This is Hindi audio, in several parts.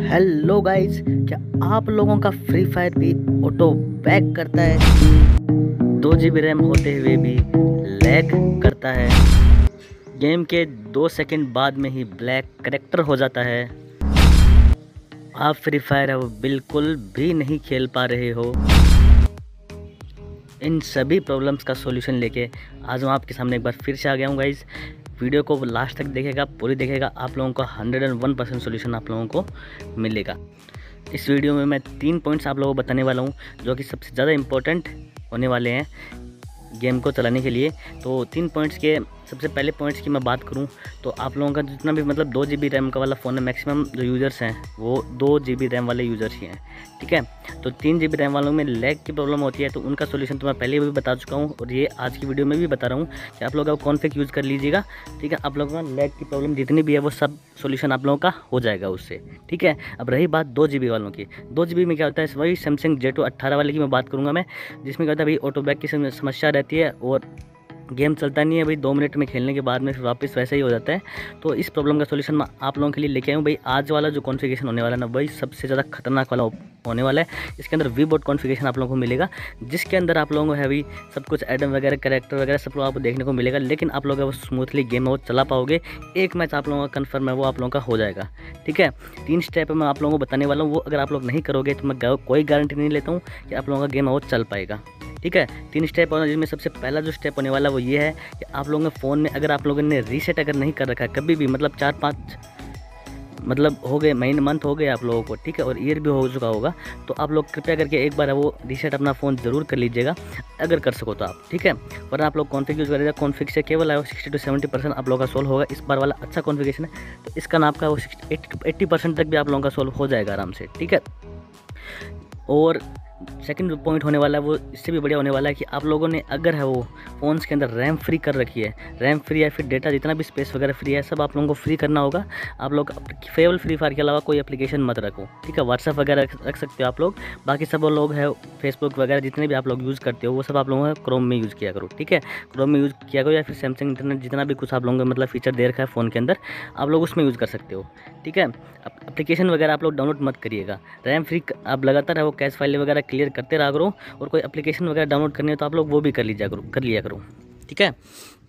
हेलो गाइस, क्या आप लोगों का फ्री फायर भी ऑटो बैक करता है? 2 GB रैम होते हुए भी लैग करता है। गेम के 2 सेकंड बाद में ही ब्लैक करेक्टर हो जाता है। आप फ्री फायर है वो बिल्कुल भी नहीं खेल पा रहे हो। इन सभी प्रॉब्लम्स का सॉल्यूशन लेके आज मैं आपके सामने एक बार फिर से आ गया हूँ गाइस। वीडियो को लास्ट तक देखेगा, पूरी देखेगा, आप लोगों को 101% सॉल्यूशन आप लोगों को मिलेगा। इस वीडियो में मैं 3 पॉइंट्स आप लोगों को बताने वाला हूँ जो कि सबसे ज़्यादा इम्पोर्टेंट होने वाले हैं गेम को चलाने के लिए। तो 3 पॉइंट्स के सबसे पहले पॉइंट्स की मैं बात करूं तो आप लोगों का जितना भी 2 GB रैम का वाला फ़ोन है, मैक्सिमम जो यूज़र्स हैं वो 2 GB रैम वाले यूज़र्स ही हैं, ठीक है। तो 3 GB रैम वालों में लैग की प्रॉब्लम होती है, तो उनका सोल्यूशन तो मैं पहले भी बता चुका हूँ और ये आज की वीडियो में भी बता रहा हूँ कि आप लोग कॉन्फिग यूज़ कर लीजिएगा, ठीक है। आप लोगों का लैग की प्रॉब्लम जितनी भी है वो सब सोल्यूशन आप लोगों का हो जाएगा उससे, ठीक है। अब रही बात 2 GB वालों की, 2 GB में क्या होता है, वही सैमसंग J2 18 वाले की मैं बात करूँगा मैं, जिसमें क्या होता है भाई ऑटो बैक की समस्या रहती है और गेम चलता नहीं है भाई। 2 मिनट में खेलने के बाद में फिर वापस वैसा ही हो जाता है। तो इस प्रॉब्लम का सॉल्यूशन मैं आप लोगों के लिए लेके आया हूँ भाई। आज वाला जो कॉन्फ़िगरेशन होने वाला है ना, वही सबसे ज़्यादा खतरनाक वाला होने वाला है। इसके अंदर वीबोट कॉन्फ़िगरेशन आप लोगों को मिलेगा, जिसके अंदर आप लोगों को है भाई सब कुछ एडम वगैरह, कैरेक्टर वगैरह सब लोग आपको देखने को मिलेगा, लेकिन आप लोग वो स्मूथली गेम वो चला पाओगे। एक मैच आप लोगों का कन्फर्म है वो आप लोगों का हो जाएगा, ठीक है। 3 स्टेप मैं आप लोगों को बताने वाला हूँ, वो अगर आप लोग नहीं करोगे तो मैं कोई गारंटी नहीं लेता हूँ कि आप लोगों का गेम वो चल पाएगा, ठीक है। 3 स्टेप होना, जिसमें सबसे पहला जो स्टेप होने वाला वो ये है कि आप लोगों के फ़ोन में अगर आप लोगों ने रीसेट अगर नहीं कर रखा है कभी भी, 4-5 हो गए मंथ हो गए आप लोगों को, ठीक है, और ईयर भी हो चुका होगा, तो आप लोग कृपया करके एक बार वो रीसेट अपना फ़ोन ज़रूर कर लीजिएगा अगर कर सको तो आप, ठीक है। वरना आप लोग कॉन्फ़िग यूज़ करिएगा, कॉन्फ़िग से केवल 60 से 70% आप लोगों का सोल्व होगा। इस बार वाला अच्छा कॉन्फ़िगरेशन है तो इसका नाम का वो 80% तक भी आप लोगों का सोल्व हो जाएगा आराम से, ठीक है। और सेकंड जो पॉइंट होने वाला है वो इससे भी बढ़िया होने वाला है कि आप लोगों ने अगर है वो फ़ोन्स के अंदर रैम फ्री कर रखी है, रैम फ्री या फिर डेटा जितना भी स्पेस वगैरह फ्री है सब आप लोगों को फ्री करना होगा। आप लोग केवल फ्री फायर के अलावा कोई एप्लीकेशन मत रखो, ठीक है। व्हाट्सअप वगैरह रख सकते हो आप लोग, बाकी सब लोग है फेसबुक वगैरह जितने भी आप लोग यूज़ करते हो वो सब आप लोगों को क्रोम में यूज़ किया करो, ठीक है। क्रोम में यूज़ किया करो या फिर सैमसंग इंटरनेट जितना भी कुछ आप लोगों को फीचर दे रखा है फ़ोन के अंदर आप लोग उसमें यूज़ कर सकते हो, ठीक है। एप्लीकेशन वगैरह आप लोग डाउनलोड मत करिएगा, रैम फ्री आप लगातार है वो कैश फाइल वगैरह क्लियर करते रहा करो, और कोई एप्लीकेशन वगैरह डाउनलोड करनी है तो आप लोग वो भी कर लिया करो, ठीक है।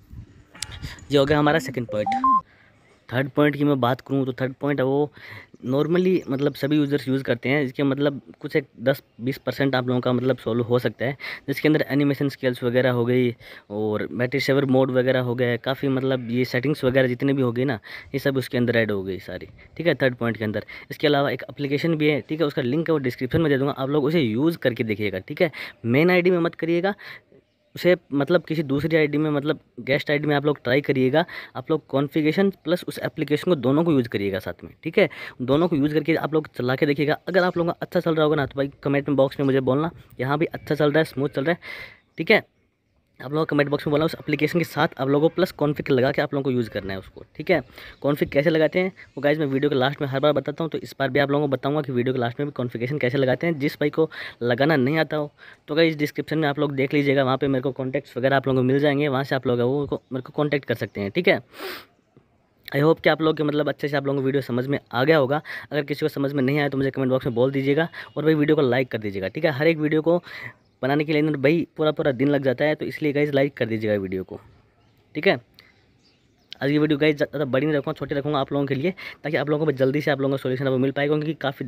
ये हो गया हमारा सेकंड पॉइंट। थर्ड पॉइंट की मैं बात करूँ तो थर्ड पॉइंट है वो नॉर्मली सभी यूज़र्स यूज़ करते हैं, इसके कुछ एक 10-20% आप लोगों का सोल्व हो सकता है, जिसके अंदर एनिमेशन स्किल्स वगैरह हो गई और बैटरी सेवर मोड वगैरह हो गया, काफ़ी ये सेटिंग्स वगैरह जितनी भी हो गई ना, ये सब उसके अंदर ऐड हो गई सारी, ठीक है, थर्ड पॉइंट के अंदर। इसके अलावा एक एप्लीकेशन भी है, ठीक है, उसका लिंक है वो डिस्क्रिप्शन में दे दूँगा, आप लोग उसे यूज़ करके देखिएगा, ठीक है। मेन आईडी में मत करिएगा उसे, किसी दूसरी आईडी में गेस्ट आईडी में आप लोग ट्राई करिएगा। आप लोग कॉन्फ़िगरेशन प्लस उस एप्लीकेशन को दोनों को यूज़ करिएगा साथ में, ठीक है। दोनों को यूज़ करके आप लोग चला के देखिएगा। अगर आप लोगों का अच्छा चल रहा होगा ना तो भाई कमेंट में बॉक्स में मुझे बोलना यहाँ भी अच्छा चल रहा है, स्मूथ चल रहा है, ठीक है। आप लोगों को कमेंट बॉक्स में बोला उस एप्लीकेशन के साथ आप लोगों को प्लस कॉन्फ़िग लगा के आप लोगों को यूज़ करना है उसको, ठीक है। कॉन्फ़िग कैसे लगाते हैं वो गाइस मैं वीडियो के लास्ट में हर बार बताता हूँ, तो इस बार भी आप लोगों को बताऊंगा कि वीडियो के लास्ट में भी कॉन्फ़िगरेशन कैसे लगाते हैं। जिस भाई को लगाना नहीं आता हो तो गाइस डिस्क्रिप्शन में आप लोग देख लीजिएगा, वहाँ पर मेरे को कॉन्टैक्ट्स वगैरह आप लोगों को मिल जाएंगे, वहाँ से आप लोग वो मेरे को कॉन्टैक्ट कर सकते हैं, ठीक है। आई होप कि आप लोग के अच्छे से आप लोगों को वीडियो समझ में आ गया होगा। अगर किसी को समझ में नहीं आया तो मुझे कमेंट बॉक्स में बोल दीजिएगा, और भाई वीडियो को लाइक कर दीजिएगा, ठीक है। हर एक वीडियो को बनाने के लिए भाई पूरा दिन लग जाता है, तो इसलिए गाइज लाइक कर दीजिएगा वीडियो को, ठीक है। आज की वीडियो गाइज ज़्यादा बड़ी नहीं रखूँगा, छोटी रखूँगा आप लोगों के लिए, ताकि आप लोगों को जल्दी से आप लोगों को सोल्यूशन अब मिल पाएगा, क्योंकि काफ़ी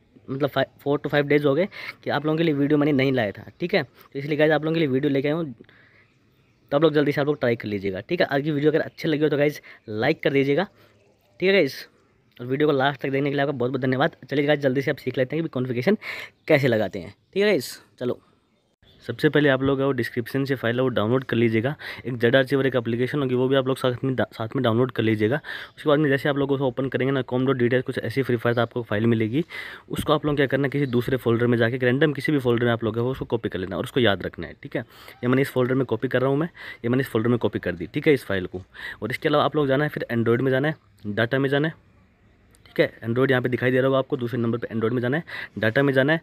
4 to 5 डेज़ हो गए कि आप लोगों के लिए वीडियो मैंने नहीं लाया था, ठीक है। तो इसलिए गाइज आप लोगों के लिए वीडियो लेके आया हूँ, तो आप लोग जल्दी से आप लोग ट्राई कर लीजिएगा, ठीक है। आज की वीडियो अगर अच्छी लगी हो तो गाइज लाइक कर दीजिएगा, ठीक है गाइज। और वीडियो को लास्ट तक देखने के लिए आपका बहुत बहुत धन्यवाद। चलिए गाइज जल्दी से आप सीख लेते हैं कि कॉन्फ़िगरेशन कैसे लगाते हैं, ठीक है गाइज। चलो सबसे पहले आप लोग वो डिस्क्रिप्शन से फाइल है वो डाउनलोड कर लीजिएगा। एक जेड आर्चिवर एक एप्लीकेशन होगी, वो भी आप लोग साथ में डाउनलोड कर लीजिएगा। उसके बाद में जैसे आप लोग उसको ओपन करेंगे ना, com.details कुछ ऐसी फ्री फायर आपको फाइल मिलेगी। उसको आप लोग क्या करना है, किसी दूसरे फोल्डर में जाके रैंडम किसी भी फोल्डर में आप लोग है वो उसको कॉपी कर लेना और उसको याद रखना है, ठीक है। ये मैंने इस फोल्डर में कॉपी कर रहा हूँ, ये मैंने इस फोल्डर में कॉपी कर दी, ठीक है, इस फाइल को। और इसके अलावा आप लोग जाना है फिर एंड्रॉइड में जाना है, डाटा में जाना है, ठीक है। एंड्रॉइड यहाँ पे दिखाई दे रहा होगा आपको, दूसरे नंबर पे एंड्रॉइड में जाना है, डाटा में जाना है।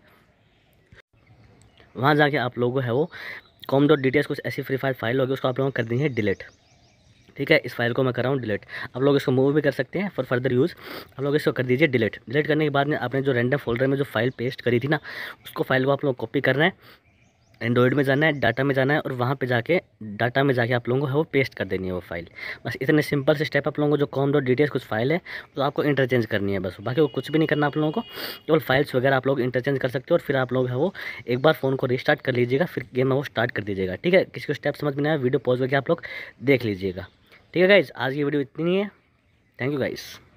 वहाँ जाके आप लोगों को है वो com.details कुछ ऐसी फ्री फायर फाइल होगी, उसको आप लोगों को कर देंगे डिलीट, ठीक है, इस फाइल को मैं कर रहा हूँ डिलीट। आप लोग इसको मूव भी कर सकते हैं फॉर फर्दर यूज़। आप लोग इसको कर दीजिए डिलीट। डिलीट करने के बाद में आपने जो रैंडम फोल्डर में जो फाइल पेस्ट करी थी ना, उसको फाइल को आप लोग कॉपी कर रहे हैं, एंड्रॉइड में जाना है, डाटा में जाना है, और वहाँ पे जाके डाटा में जाके आप लोगों को है वो पेस्ट कर देनी है वो फाइल। बस इतने सिंपल से स्टेप आप लोगों को, जो कॉम डॉट डिटेल्स कुछ फाइल है तो आपको इंटरचेंज करनी है बस, बाकी वो कुछ भी नहीं करना आप लोगों को। केवल फाइल्स वगैरह आप लोग इंटरचेंज कर सकते हो, और फिर आप लोग है वो एक बार फ़ोन को रिस्टार्ट कर लीजिएगा, फिर गेम है वो स्टार्ट कर दीजिएगा। ठीक है, किसी को स्टेप समझ में नहीं आया, वीडियो पॉज करके आप लोग देख लीजिएगा। ठीक है गाइज़, आज की वीडियो इतनी ही है। Thank you guys.